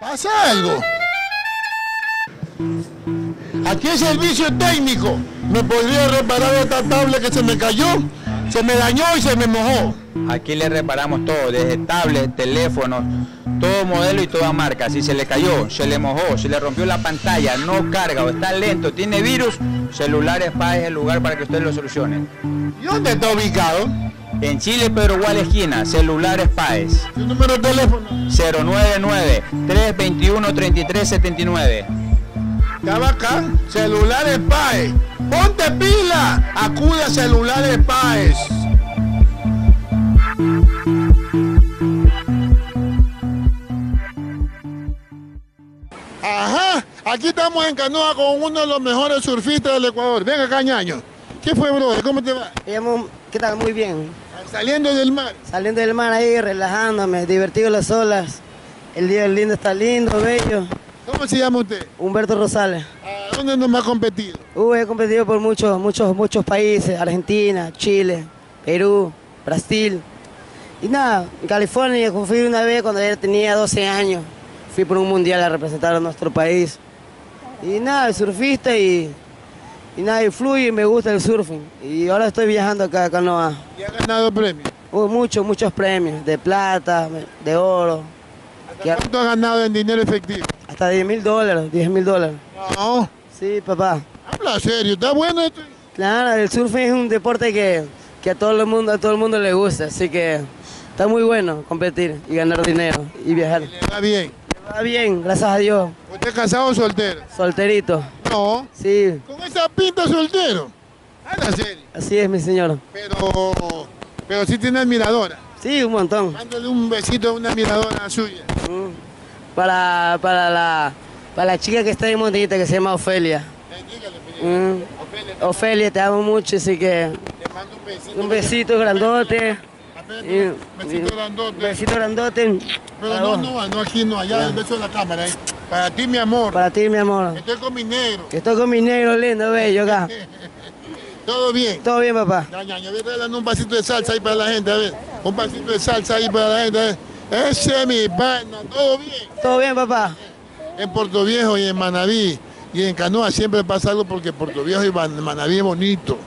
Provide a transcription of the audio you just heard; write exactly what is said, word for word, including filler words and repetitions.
Pasa algo. Aquí el servicio técnico. ¿Me podría reparar esta tablet que se me cayó? Se me dañó y se me mojó. Aquí le reparamos todo, desde tablet, teléfonos, todo modelo y toda marca. Si se le cayó, se le mojó, se le rompió la pantalla, no carga o está lento, tiene virus, Celulares Páez es el lugar para que usted lo solucione. ¿Y dónde está ubicado? En Chile, Pedro Gual esquina, Celulares Páez. ¿Su número de teléfono? cero nueve nueve, tres dos uno, tres tres siete nueve. Está bacán. Celulares Páez. ¡Ponte pila! Acude a Celulares Páez. Ajá, aquí estamos en canoa con uno de los mejores surfistas del Ecuador. Venga acá, ñaño. ¿Qué fue, brother? ¿Cómo te va? ¿Qué tal? Muy bien. Saliendo del mar. Saliendo del mar ahí, relajándome, divertido las olas. El día lindo está lindo, bello. ¿Cómo se llama usted? Humberto Rosales. ¿A dónde nos ha competido? Uh, he competido por muchos, muchos, muchos países. Argentina, Chile, Perú, Brasil. Y nada, en California fui una vez cuando ya tenía doce años. Fui por un mundial a representar a nuestro país. Y nada, surfista y, y nada, y fluye y me gusta el surfing. Y ahora estoy viajando acá a Canoa. ¿Y ha ganado premios? Uh, muchos, muchos premios, de plata, de oro. ¿Cuánto ha ganado en dinero efectivo? Hasta diez mil dólares, diez mil dólares. No. Sí, papá. Habla serio, ¿está bueno esto? Claro, el surfing es un deporte que, que a, todo el mundo, a todo el mundo le gusta, así que está muy bueno competir y ganar dinero y viajar. ¿Le va bien? Me va bien, gracias a Dios. ¿Usted es casado o soltero? Solterito. No. Sí. ¿Con esa pinta soltero? Habla serio. Así es, mi señor. Pero, pero sí tiene admiradora. Sí, un montón. Mándale un besito a una admiradora suya. Mm. Para, para, la, para la chica que está en Montita, que se llama Ofelia. Eh, dígale, Mm. Ofelia, Ofelia, te amo mucho, así que te mando un besito. un besito grandote. Y, un besito grandote. Un besito grandote. Pero Para no, vos. no, no, aquí no, allá Ya. el beso de la cámara. ¿eh? Para ti, mi amor. Para ti, mi amor. Estoy con mi negro. Que estoy con mi negro lindo, bello acá. ¿Todo bien? Todo bien, papá. Ya, ya, ya, voy regalando un vasito de salsa ahí para la gente, a ver. Un vasito de salsa ahí para la gente, a ver. Ese es mi vaina, todo bien. Todo bien, papá. En Puerto Viejo y en Manaví y en Canoa siempre pasa algo porque Puerto Viejo y Man- Manaví es bonito.